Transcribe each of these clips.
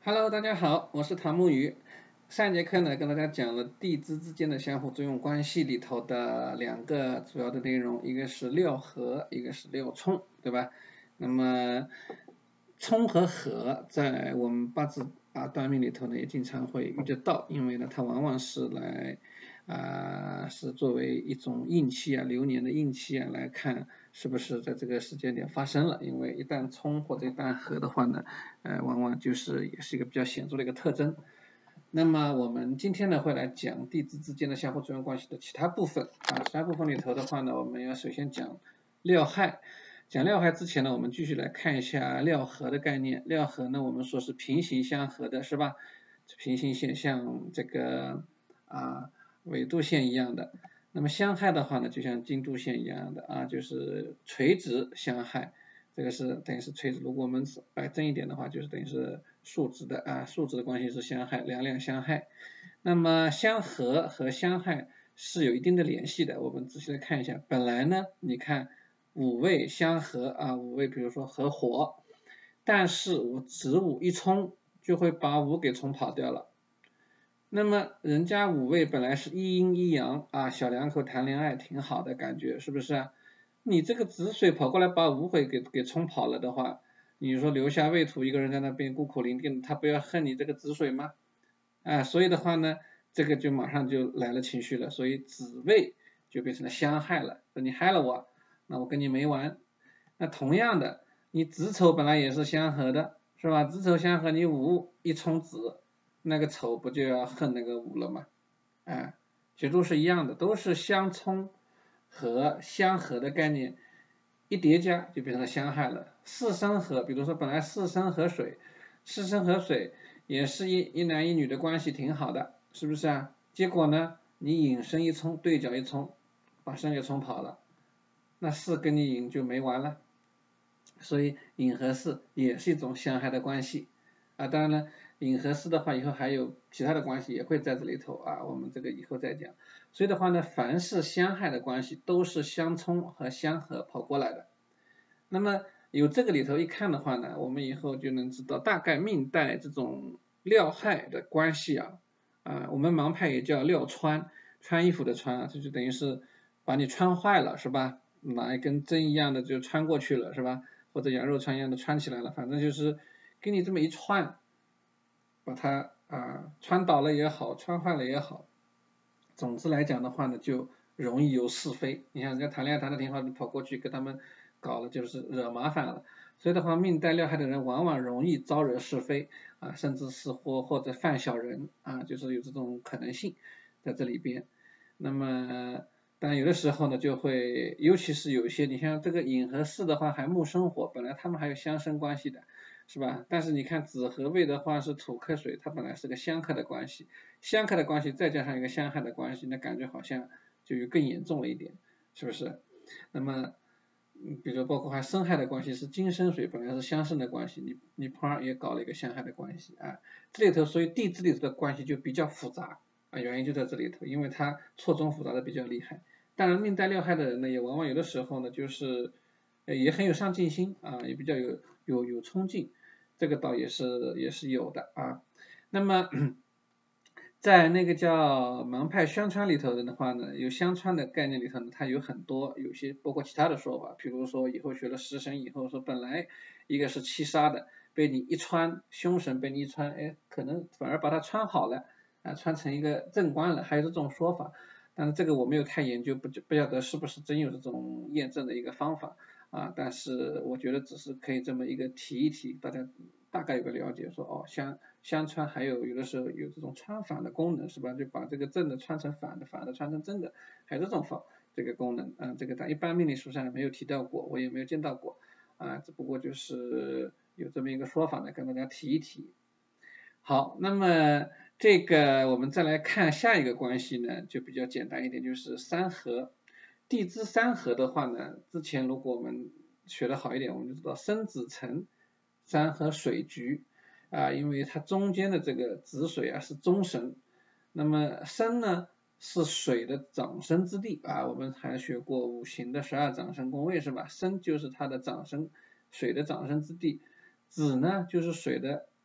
Hello，大家好，我是唐木鱼。上一节课呢，跟大家讲了地支之间的相互作用关系里头的两个主要的内容，一个是料合，一个是料冲，对吧？那么冲和合在我们八字断命里头呢，也经常会遇得到，因为呢，它往往是来是作为一种应气流年的应气来看是不是在这个时间点发生了，因为一旦冲或者一旦合的话呢，往往就是也是一个比较显著的一个特征。那么我们今天呢会来讲地支之间的相互作用关系的其他部分其他部分里头的话呢，我们要首先讲料害。讲料害之前呢，我们继续来看一下料合的概念。料合呢，我们说是平行相合的，是吧？平行线像这个纬度线一样的。那么相害的话呢，就像经度线一样的就是垂直相害。这个是等于是垂直，如果我们摆正一点的话，就是等于是竖直的竖直的关系是相害，两两相害。那么相合和相害是有一定的联系的，我们仔细来看一下。本来呢，你看五味相合五味比如说合火，但是我子午一冲就会把午给冲跑掉了。那么人家五味本来是一阴一阳小两口谈恋爱挺好的感觉，是不是你这个子水跑过来把午水给冲跑了的话，你说留下未土一个人在那边孤苦伶仃，他不要恨你这个子水吗？所以的话呢，这个就马上就来了情绪了，所以子未就变成了相害了，说你害了我，那我跟你没完。那同样的，你子丑本来也是相合的，是吧？子丑相合，你午一冲子，那个丑不就要恨那个午了吗？其实都是一样的，都是相冲和相合的概念，一叠加就变成了相害了。四生合，比如说本来四生合水，四生合水也是一男一女的关系挺好的，是不是结果呢，你引申一冲，对角一冲，把申给冲跑了，那巳跟你引就没完了。所以引和巳也是一种相害的关系当然了，引和巳的话以后还有其他的关系也会在这里头我们这个以后再讲。所以的话呢，凡是相害的关系都是相冲和相合跑过来的。那么有这个里头一看的话呢，我们以后就能知道大概命带这种料害的关系我们盲派也叫料穿，穿衣服的穿这就等于是把你穿坏了是吧？拿一根针一样的就穿过去了是吧？或者羊肉穿一样的穿起来了，反正就是给你这么一穿，把它穿倒了也好，穿坏了也好，总之来讲的话呢，就容易有是非。你看人家谈恋爱谈的挺好，你跑过去跟他们搞了，就是惹麻烦了。所以的话，命带料害的人往往容易招惹是非甚至是或者犯小人就是有这种可能性在这里边。那么但有的时候呢，就会，尤其是有一些，你像这个引和巳的话还木生火，本来他们还有相生关系的，是吧？但是你看子和未的话是土克水，它本来是个相克的关系，相克的关系再加上一个相害的关系，那感觉好像就更严重了一点，是不是？那么比如包括还生害的关系是金生水，本来是相生的关系，你旁也搞了一个相害的关系这里头所以地支里头的关系就比较复杂原因就在这里头，因为它错综复杂的比较厉害。当然命带料害的人呢，也往往有的时候呢，就是也很有上进心也比较有冲劲，这个倒也是有的那么在那个叫盲派相穿里头的话呢，有相穿的概念里头呢，它有很多，有些包括其他的说法，比如说以后学了食神以后说本来一个是七杀的，被你一穿，凶神被你一穿，可能反而把它穿好了穿成一个正官了，还有这种说法。但是这个我没有太研究，不晓得是不是真有这种验证的一个方法但是我觉得只是可以这么一个提一提，大家大概有个了解，说相穿还有的时候有这种穿反的功能是吧？就把这个正的穿成反的，反的穿成正的，还有这种这个功能这个在一般命理书上没有提到过，我也没有见到过只不过就是有这么一个说法呢，跟大家提一提。好，那么这个我们再来看下一个关系呢，就比较简单一点，就是三合。地支三合的话呢，之前如果我们学得好一点，我们就知道申子辰三合水局因为它中间的这个子水是中神，那么申呢是水的长生之地我们还学过五行的12长生宫位是吧？申就是它的长生，水的长生之地，子呢就是水的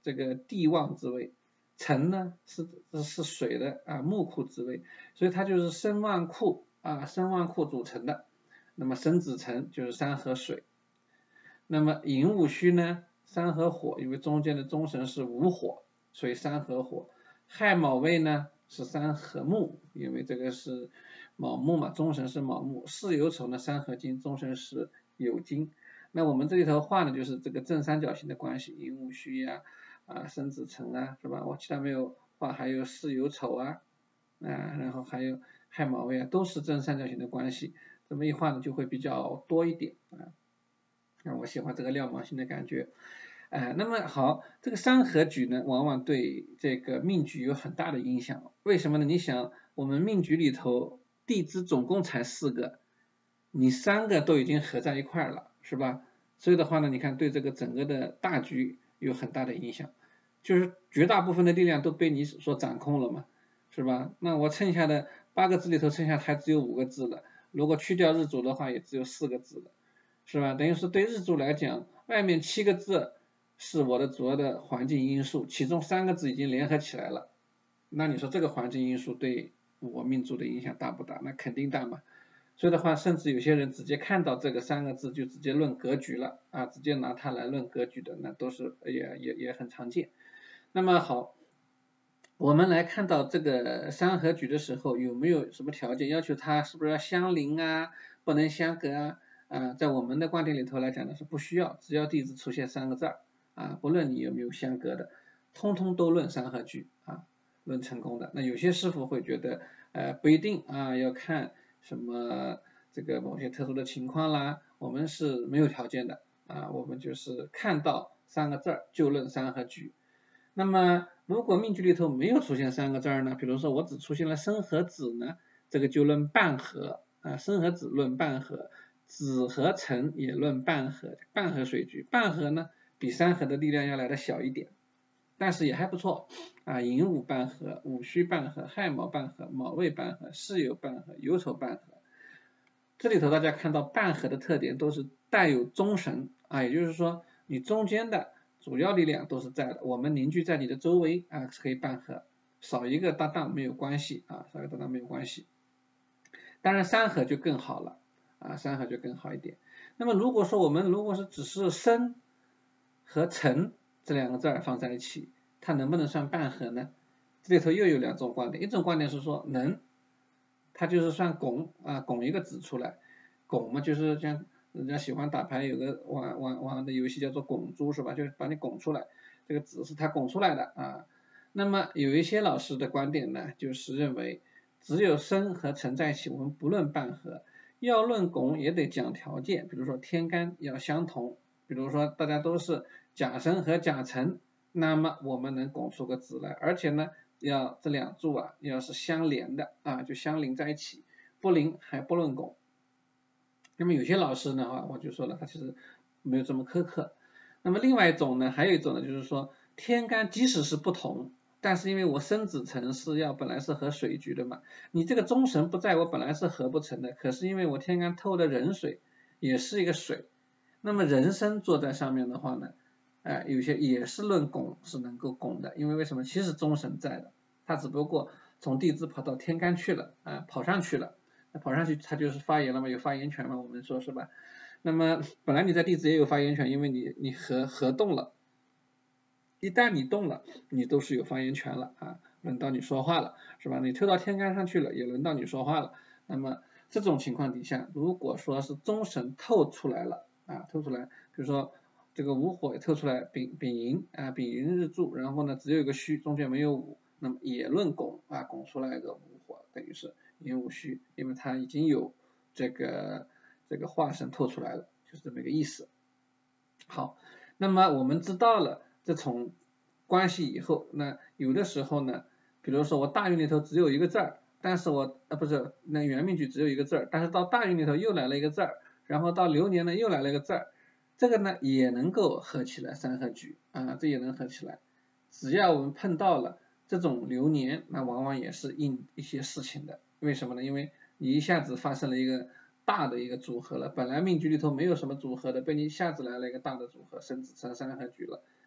这个地旺之位，辰呢是水的木库之位，所以它就是生旺库生旺库组成的。那么申子辰就是山和水。那么寅午戌呢，山和火，因为中间的中神是午火，所以山和火。亥卯未呢是山和木，因为这个是卯木嘛，中神是卯木。巳酉丑呢山和金，中神是酉金。那我们这里头画的就是这个正三角形的关系，寅午戌呀申子辰是吧？我其他没有画，还有巳酉丑然后还有亥卯未都是正三角形的关系。这么一画呢就会比较多一点我喜欢这个料芒星的感觉。那么好，这个山河局呢，往往对这个命局有很大的影响。为什么呢？你想，我们命局里头地支总共才4个，你3个都已经合在一块了，是吧？所以的话呢，你看对这个整个的大局有很大的影响，就是绝大部分的力量都被你所掌控了嘛，是吧？那我剩下的8个字里头，剩下还只有5个字了，如果去掉日主的话，也只有4个字了，是吧？等于是对日主来讲，外面7个字是我的主要的环境因素，其中3个字已经联合起来了，那你说这个环境因素对我命主的影响大不大？那肯定大嘛。所以的话，甚至有些人直接看到这个3个字就直接论格局了直接拿它来论格局的，那都是也很常见。那么好，我们来看到这个山河局的时候，有没有什么条件要求它是不是要相邻不能相隔在我们的观点里头来讲呢是不需要，只要地支出现3个字不论你有没有相隔的，通通都论山河局论成功的。那有些师傅会觉得不一定要看什么这个某些特殊的情况啦，我们是没有条件的我们就是看到3个字就论山河局。那么如果命局里头没有出现3个字呢，比如说我只出现了申和子呢，这个就论半合申和子论半合，子和辰也论半合，半合水局。半合呢比3合的力量要来的小一点，但是也还不错寅午半合，午戌半合，亥卯半合，卯未半合，巳酉半合，酉丑半合。这里头大家看到半合的特点都是带有中神也就是说你中间的主要力量都是在的，我们凝聚在你的周围是可以半合，少一个搭档没有关系少一个搭档没有关系。当然3合就更好了3合就更好一点。那么如果说我们是只是申和辰这2个字放在一起，它能不能算半合呢？这里头又有2种观点，一种观点是说能，它就是算拱拱一个子出来，拱嘛就是像人家喜欢打牌有个玩的游戏叫做拱猪是吧，就是把你拱出来，这个子是它拱出来的那么有一些老师的观点呢，就是认为只有申和辰在一起，我们不论半合，要论拱也得讲条件，比如说天干要相同，比如说大家都是甲申和甲辰，那么我们能拱出个子来，而且呢要这2柱要是相连的就相邻在一起，不邻还不论拱。那么有些老师呢我就说了，他其实没有这么苛刻。那么另外一种呢，还有一种呢，就是说天干即使是不同，但是因为我申子辰是本来是合水局的嘛，你这个中神不在，我本来是合不成的，可是因为我天干透的壬水也是一个水，那么壬申坐在上面的话呢有些也是论拱是能够拱的，因为为什么？其实中神在的，他只不过从地支跑到天干去了跑上去了，跑上去他就是发言了嘛，有发言权嘛，我们说是吧？那么本来你在地支也有发言权，因为你合动了，一旦你动了，你都是有发言权了轮到你说话了，是吧？你透到天干上去了，也轮到你说话了。那么这种情况底下，如果说是中神透出来了透出来，比如说这个午火也透出来，丙寅丙寅日柱，然后呢只有一个戌，中间没有午，那么也论拱拱出来一个午火，等于是寅午戌，因为它已经有这个化神透出来了，就是这么一个意思。好，那么我们知道了这种关系以后，那有的时候呢，比如说我大运里头只有一个字但是我不是那原命局只有一个字但是到大运里头又来了一个字然后到流年呢又来了一个字这个呢也能够合起来三合局这也能合起来。只要我们碰到了这种流年，那往往也是应一些事情的。为什么呢？因为你一下子发生了一个大的一个组合了，本来命局里头没有什么组合的，被你一下子来了一个大的组合，申子辰三合局了，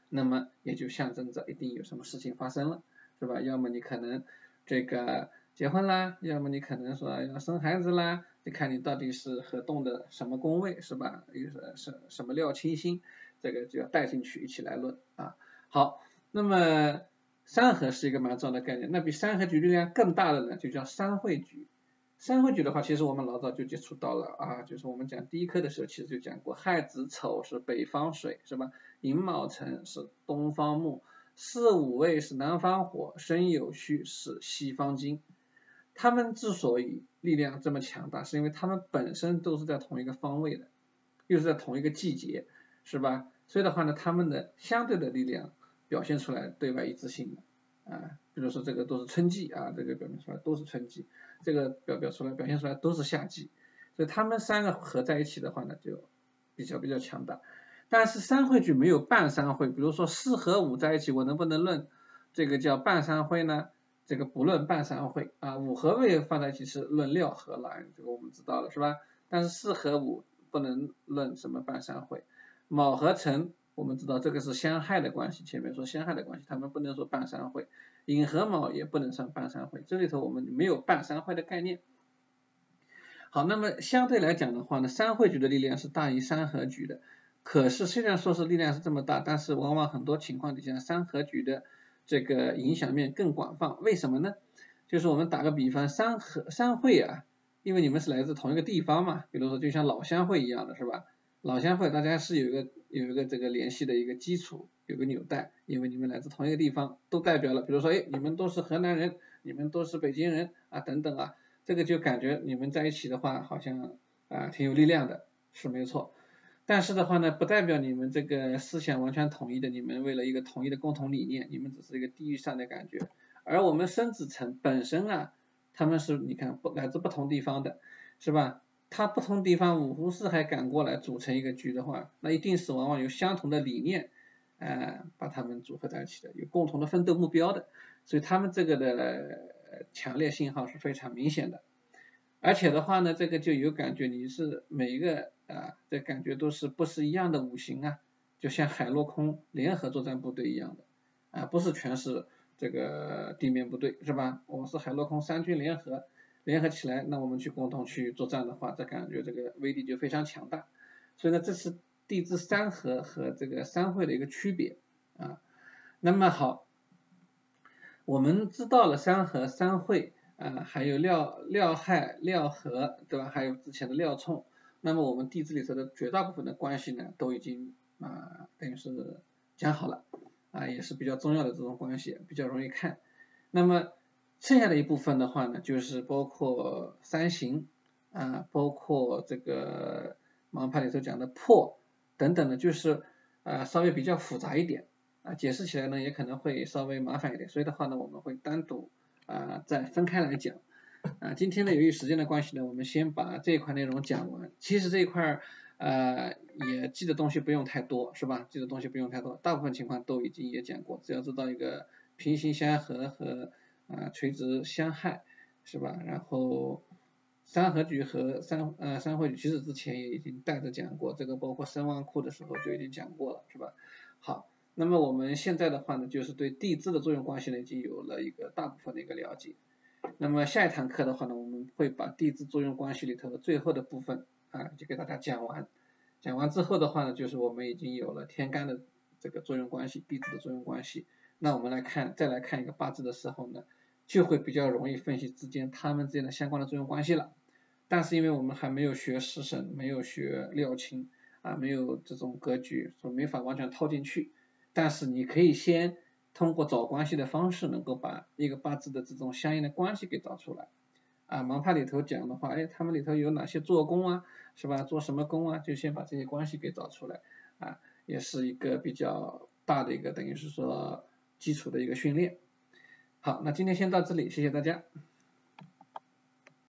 那么也就象征着一定有什么事情发生了，是吧？要么你可能这个结婚啦，要么你可能说要生孩子啦，就看你到底是合动的什么宫位，是吧？有什么料清星，这个就要带进去一起来论啊。好，那么三合是一个蛮重要的概念，那比三合局力量更大的呢，就叫三会局。三会局的话，其实我们老早就接触到了啊，就是我们讲第一课的时候，其实就讲过，亥子丑是北方水，是吧？寅卯辰是东方木，巳午未是南方火，申酉戌是西方金。他们之所以力量这么强大，是因为他们本身都是在同一个方位的，又是在同一个季节，是吧？所以的话呢，他们的相对的力量表现出来对外一致性的。比如说这个都是春季啊，这个表现出来都是春季，这个表现出来都是夏季，所以他们三个合在一起的话呢，就比较强大。但是三会局没有半三会，比如说四和五在一起，我能不能论这个叫半三会呢？这个不论半三会啊，五和未放在一起是论料和了，这个我们知道了是吧？但是四和五不能论什么半三会，卯和辰我们知道这个是相害的关系，前面说相害的关系，他们不能说半三会，寅和卯也不能算半三会，这里头我们没有半三会的概念。好，那么相对来讲的话呢，三会局的力量是大于三合局的，可是虽然说是力量是这么大，但是往往很多情况底下，三合局的这个影响面更广泛，为什么呢？就是我们打个比方，三会啊，因为你们是来自同一个地方嘛，比如说就像老乡会一样的是吧？老乡会大家是有一个这个联系的一个基础，有个纽带，因为你们来自同一个地方，都代表了，比如说你们都是河南人，你们都是北京人啊等等啊，这个就感觉你们在一起的话，好像挺有力量的，是没错。但是的话呢，不代表你们这个思想完全统一的，你们为了一个统一的共同理念，你们只是一个地域上的感觉。而我们申子辰本身啊，他们是你看来自不同地方的，是吧？他不同地方五湖四海赶过来组成一个局的话，那一定是往往有相同的理念，把他们组合在一起的，有共同的奋斗目标的，所以他们这个的强烈信号是非常明显的。而且的话呢，这个就有感觉你是每一个这感觉都是不是一样的五行啊，就像海陆空联合作战部队一样的不是全是这个地面部队是吧？我是海陆空三军联合起来，那我们去共同去作战的话，这感觉这个威力就非常强大。所以呢，这是地支三合和这个三会的一个区别啊。那么好，我们知道了三合三会。还有料害、料合，对吧？还有之前的料冲，那么我们地支里头的绝大部分的关系呢，都已经等于是讲好了也是比较重要的这种关系，比较容易看。那么剩下的一部分的话呢，就是包括三刑包括这个盲派里头讲的破等等的，就是稍微比较复杂一点解释起来呢也可能会稍微麻烦一点，所以的话呢，我们会单独再分开来讲今天呢由于时间的关系呢，我们先把这一块内容讲完。其实这一块也记的东西不用太多，是吧？记的东西不用太多，大部分情况都已经也讲过，只要知道一个平行相合和垂直相害，是吧？然后三合局和三会局其实之前也已经带着讲过，这个包括申旺库的时候就已经讲过了，是吧？好。那么我们现在的话呢，就是对地支的作用关系呢，已经有了一个大部分的一个了解。那么下一堂课的话呢，我们会把地支作用关系里头的最后的部分就给大家讲完。讲完之后的话呢，就是我们已经有了天干的这个作用关系，地支的作用关系。那我们再来看一个八字的时候呢，就会比较容易分析他们之间的相关的作用关系了。但是因为我们还没有学食神，没有学料清没有这种格局，所以没法完全套进去。但是你可以先通过找关系的方式，能够把一个八字的这种相应的关系给找出来盲派里头讲的话，他们里头有哪些做工是吧？做什么工就先把这些关系给找出来也是一个比较大的一个等于是说基础的一个训练。好，那今天先到这里，谢谢大家。